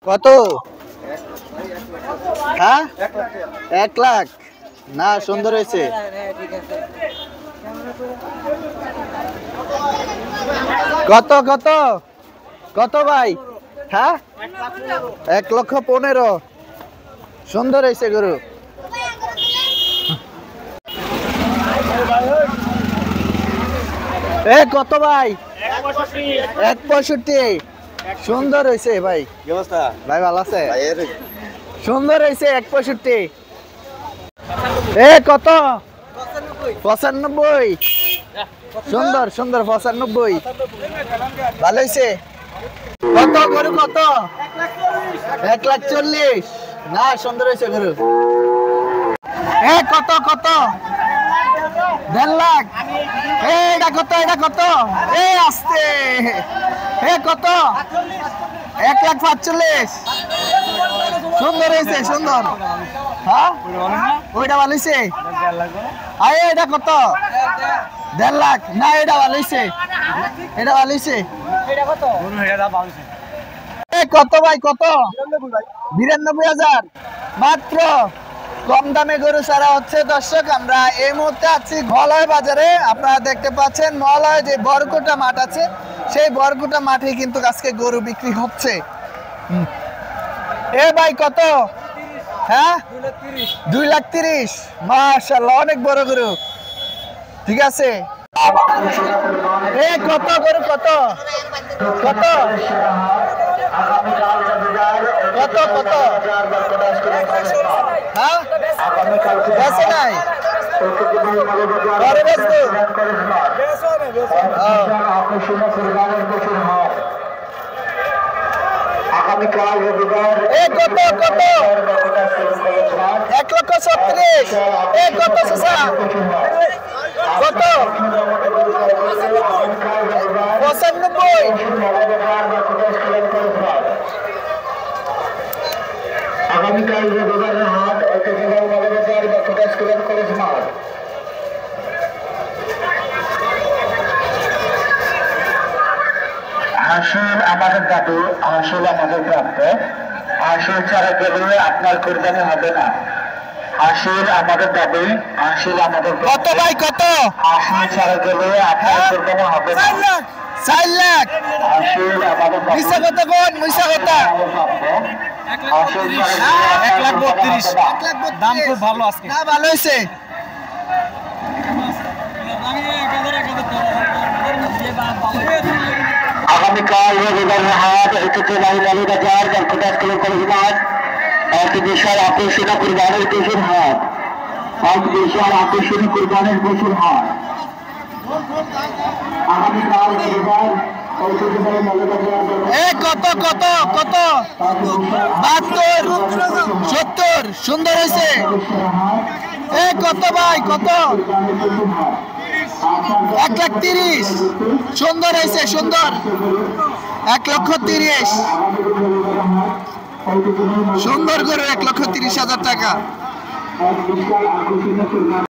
কত? হ্যাঁ 1 লাখ না, সুন্দর হয়েছে। কত কত কত ভাই? হ্যাঁ 1,15,000। সুন্দর হয়েছে গরু। কত ভাই? 1,65,000। সুন্দর হয়েছে ভাই। কি অবস্থা ভাই ভালো আছে? সুন্দর হয়েছে 1,65,000। কত? 95। সুন্দর সুন্দর 95। ভালো হয়েছে। কত গরু কত? 1,40,000। না, সুন্দর হয়েছে গরু। কত কত? 1.5 লাখ। এটা কত? এটা কত? আসতে কত? 1,45,000। সুন্দর হয়েছে, সুন্দর। হ্যাঁ ওইটা ভালো হয়েছে। এটা কত? 1.5 লাখ। না, এটা ভালো হয়েছে, এটা ভালো হয়েছে। কত ভাই? কত? 92,000 মাত্র। কম দামে গরু ছাড়া হচ্ছে। দর্শক, আমরা এই মুহূর্তে আছি মলয় বাজারে। আপনারা দেখতে পাচ্ছেন মলয় যে বরকুটা মাঠ আছে, সেই বরকুটা মাঠে কিন্তু আজকে গরু বিক্রি হচ্ছে। ভাই কত? হ্যাঁ 2,30,000। মাশাআল্লাহ, অনেক বড় গরু। ঠিক আছে। কত গরু? কত কত কত কত? হ্যাঁ বেচে নাই? পরে বেচবো। কত কত? 1,36,000। কত চাচা? কত? 95। আগামীকাল রবিবারের হাট ঐতিহ্যবাহী Moulvibazar Barkuta school and college মাঠ। হাসিল আমাদের দাদু, হাসিল আমাদের প্রাপ্য। হাসিল ছাড়া গেলে আপনার কোরবানি হবে না। হাসিল আমাদের দাবি, হাসিল আমাদের। কত ভাই? কত? হাসিল ছাড়া গেলে আপনার কোরবানি হবে না। 4 লাখ। হাসিল আমাদের মিশা কথা কোন? মিশা কথা। 1,32,000। দাম খুব ভালো আজকে। না, ভালো হয়েছে। আগামীকাল রবিবারের হাট ঐতিহ্যবাহী মৌলবাজার বরকুটা স্কুল কলেজ মাঠ। এক বিশাল আকর্ষণীয় কুরবানির পশুর হাট। এক বিশাল আকর্ষণীয় কুরবানির পশুর হাট। আগামীকাল রবিবার ঐতিহ্যবাহী মৌলবাজার। কত কত কত? 72, 70। সুন্দর হয়েছে। কত ভাই? কত? 1,30,000। সুন্দর হয়েছে, সুন্দর। 1,30,000। সুন্দর করে 1,30,000 টাকা।